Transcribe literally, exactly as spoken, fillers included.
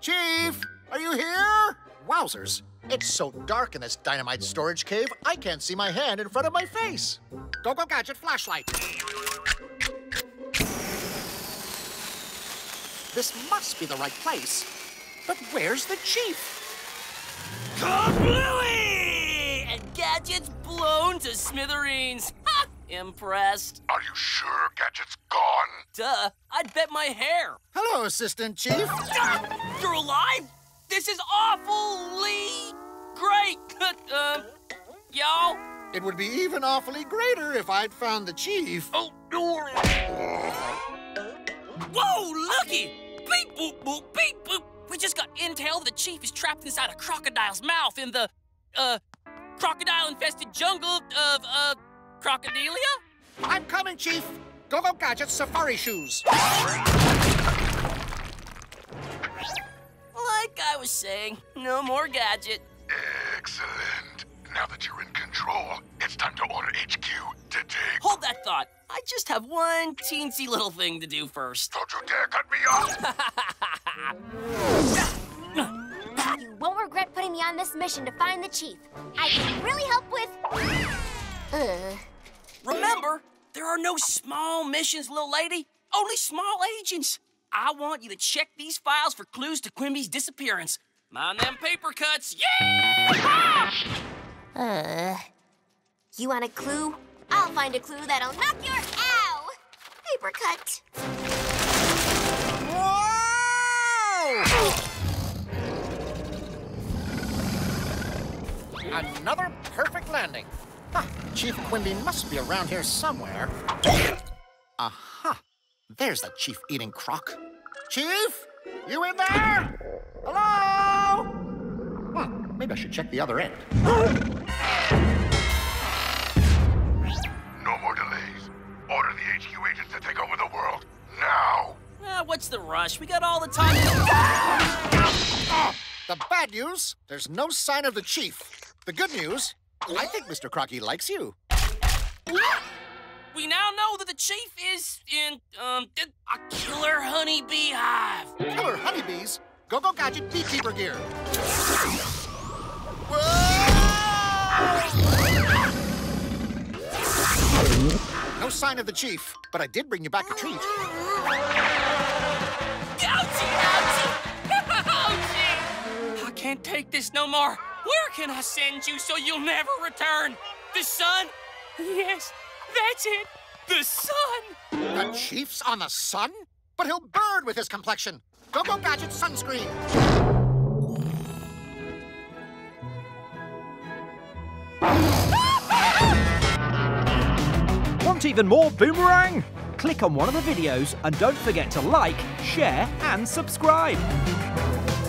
Chief, are you here? Wowzers, it's so dark in this dynamite storage cave, I can't see my hand in front of my face. Go, go, Gadget, flashlight. This must be the right place. But where's the Chief? Kablooey! And Gadget's blown to smithereens. Ha! Impressed. Are you sure Gadget's gone? Duh, I'd bet my hair. Hello, Assistant Chief. Ah, you're alive? This is awfully great. uh, y'all? It would be even awfully greater if I'd found the Chief. Oh, whoa, looky! Beep, boop, boop, beep, boop. We just got intel the Chief is trapped inside a crocodile's mouth in the, uh, crocodile-infested jungle of, uh, Crocodilia? I'm coming, Chief. Go, go, Gadget, safari shoes. Like I was saying, no more Gadget. Excellent. Now that you're in control, it's time to order H Q today. Hold that thought. I just have one teensy little thing to do first. Don't you dare cut me off! You won't regret putting me on this mission to find the Chief. I can really help with... Uh... Remember, there are no small missions, little lady. Only small agents. I want you to check these files for clues to Quimby's disappearance. Mind them paper cuts. Yeah! Uh... You want a clue? I'll find a clue that'll knock your... Ow! Paper cut. Whoa! Another perfect landing. Huh, Chief Quimby must be around here somewhere. Aha! There's the Chief eating croc. Chief? You in there? Hello? Hmm, maybe I should check the other end. No more delays. Order the H Q agents to take over the world, now! Ah, what's the rush? We got all the time. Oh, the bad news, there's no sign of the Chief. The good news, I think Mister Crocky likes you. We now know that the Chief is in, um, a killer honeybee hive. Killer honeybees? Go, go, Gadget, beekeeper gear. Whoa! No sign of the Chief, but I did bring you back a treat. Ouchie, ouchie! Ouchie! I can't take this no more. Where can I send you so you'll never return? The sun? Yes, that's it. The sun. The Chief's on the sun? But he'll burn with his complexion. Go, go, Gadget, sunscreen. Want even more Boomerang? Click on one of the videos and don't forget to like, share and subscribe.